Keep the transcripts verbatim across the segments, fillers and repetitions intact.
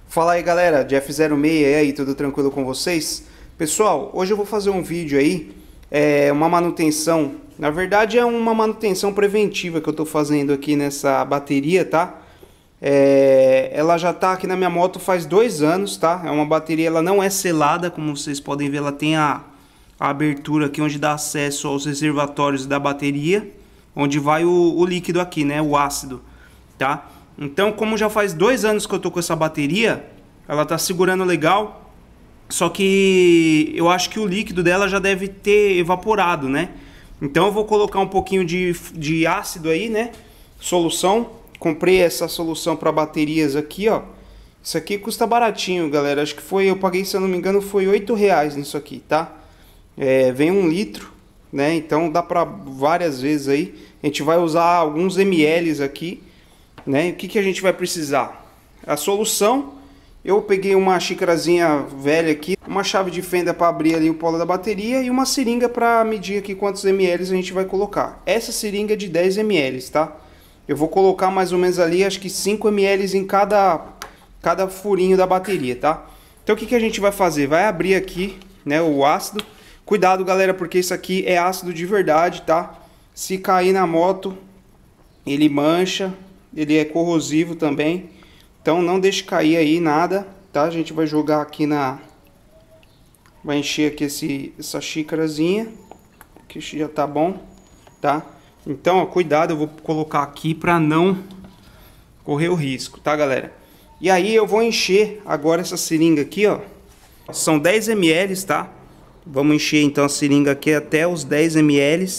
Fala aí galera, Jeff zero seis, e aí, tudo tranquilo com vocês? Pessoal, hoje eu vou fazer um vídeo aí, é uma manutenção, na verdade é uma manutenção preventiva que eu tô fazendo aqui nessa bateria, tá? É, ela já tá aqui na minha moto faz dois anos, tá? É uma bateria, ela não é selada, como vocês podem ver, ela tem a, a abertura aqui onde dá acesso aos reservatórios da bateria, onde vai o, o líquido aqui, né? O ácido, tá? Então, como já faz dois anos que eu tô com essa bateria, ela tá segurando legal, só que eu acho que o líquido dela já deve ter evaporado, né? Então eu vou colocar um pouquinho de, de ácido aí, né? Solução. Comprei essa solução para baterias aqui, ó. Isso aqui custa baratinho, galera. Acho que foi, eu paguei, se eu não me engano, foi oito reais nisso aqui, tá? É, vem um litro, né? Então dá para várias vezes aí. A gente vai usar alguns ml aqui. Né? O que, que a gente vai precisar? A solução, eu peguei uma xícarazinha velha aqui, uma chave de fenda para abrir ali o polo da bateria e uma seringa para medir aqui quantos ml a gente vai colocar. Essa seringa é de dez ml, tá? Eu vou colocar mais ou menos ali, acho que cinco ml em cada, cada furinho da bateria, tá? Então o que, que a gente vai fazer? Vai abrir aqui, né, o ácido. Cuidado, galera, porque isso aqui é ácido de verdade, tá? Se cair na moto, ele mancha. Ele é corrosivo também, então não deixe cair aí nada, tá? A gente vai jogar aqui na... vai encher aqui esse, essa xícarazinha, que já tá bom, tá? Então, ó, cuidado, eu vou colocar aqui para não correr o risco, tá, galera? E aí eu vou encher agora essa seringa aqui, ó. São dez ml, tá? Vamos encher então a seringa aqui até os dez ml.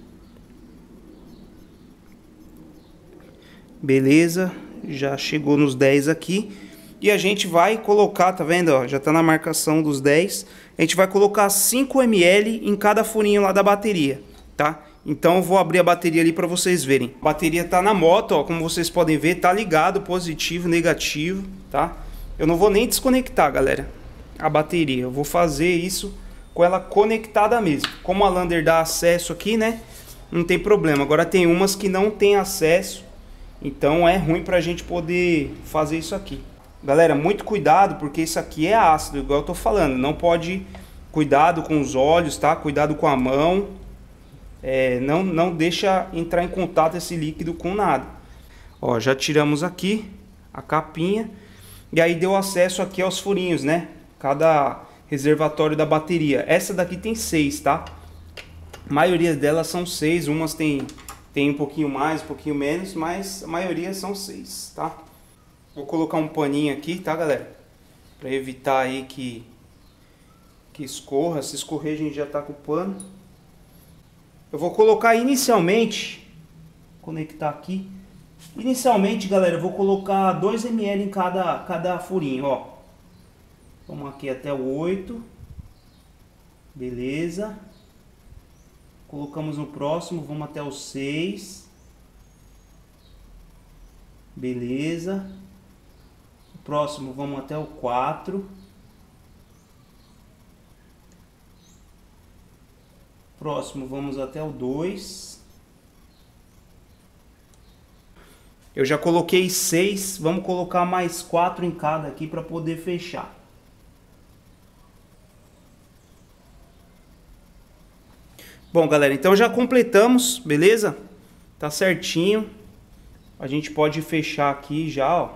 Beleza, já chegou nos dez aqui. E a gente vai colocar, tá vendo, ó, já tá na marcação dos dez. A gente vai colocar cinco ml em cada furinho lá da bateria, tá? Então eu vou abrir a bateria ali para vocês verem. A bateria tá na moto, ó, como vocês podem ver, tá ligado, positivo, negativo, tá? Eu não vou nem desconectar, galera, a bateria. Eu vou fazer isso com ela conectada mesmo. Como a Lander dá acesso aqui, né, não tem problema. Agora tem umas que não tem acesso. Então é ruim pra gente poder fazer isso aqui. Galera, muito cuidado, porque isso aqui é ácido, igual eu tô falando. Não pode... Cuidado com os olhos, tá? Cuidado com a mão. É, não, não deixa entrar em contato esse líquido com nada. Ó, já tiramos aqui a capinha. E aí deu acesso aqui aos furinhos, né? Cada reservatório da bateria. Essa daqui tem seis, tá? A maioria delas são seis, umas tem... Tem um pouquinho mais, um pouquinho menos, mas a maioria são seis, tá? Vou colocar um paninho aqui, tá, galera? Pra evitar aí que, que escorra. Se escorrer, a gente já tá com o pano. Eu vou colocar inicialmente, conectar aqui. Inicialmente, galera, eu vou colocar dois ml em cada, cada furinho, ó. Vamos aqui até o oito. Beleza. Colocamos no próximo, vamos até o seis. Beleza. O próximo vamos até o quatro. Próximo vamos até o dois. Eu já coloquei seis, vamos colocar mais quatro em cada aqui para poder fechar. Bom, galera, então já completamos, beleza? Tá certinho. A gente pode fechar aqui já, ó.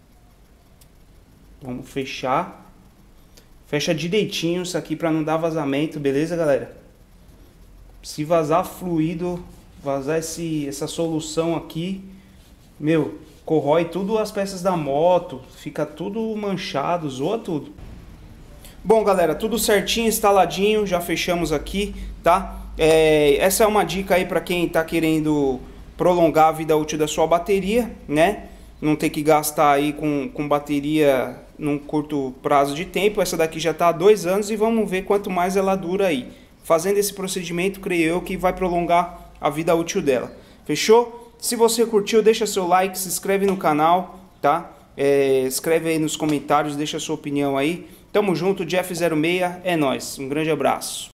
Vamos fechar. Fecha direitinho isso aqui para não dar vazamento, beleza, galera? Se vazar fluido, vazar esse, essa solução aqui, meu, corrói tudo as peças da moto, fica tudo manchado, zoa tudo. Bom, galera, tudo certinho, instaladinho, já fechamos aqui, tá? É, essa é uma dica aí para quem está querendo prolongar a vida útil da sua bateria, né? Não ter que gastar aí com, com bateria num curto prazo de tempo. Essa daqui já está há dois anos e vamos ver quanto mais ela dura aí. Fazendo esse procedimento, creio eu que vai prolongar a vida útil dela. Fechou? Se você curtiu, deixa seu like, se inscreve no canal, tá? É, escreve aí nos comentários, deixa sua opinião aí. Tamo junto, Jeff zero seis, é nóis. Um grande abraço.